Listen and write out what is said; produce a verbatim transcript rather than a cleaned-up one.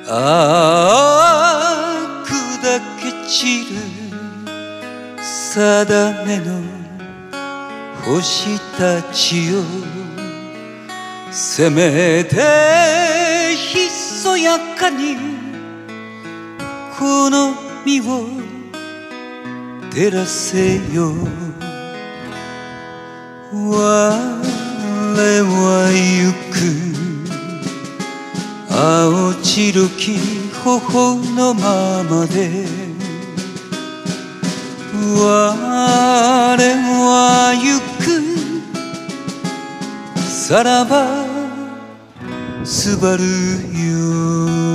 ああ砕け散る定めの星たちよ、せめてひそやかにこの身を照らせよ。我は行く青白き頬のままで、我は行くさらばすばるよ。